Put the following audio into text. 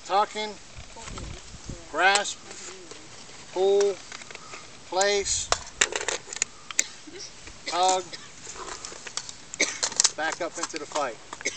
tucking, grasp, pull, place, tug, back up into the fight.